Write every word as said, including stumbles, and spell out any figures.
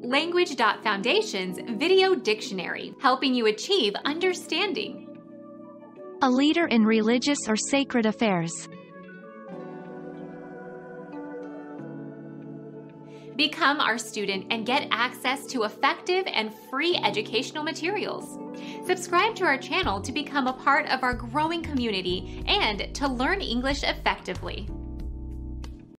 Language dot Foundation's Video Dictionary, helping you achieve understanding. A leader in religious or sacred affairs. Become our student and get access to effective and free educational materials. Subscribe to our channel to become a part of our growing community and to learn English effectively.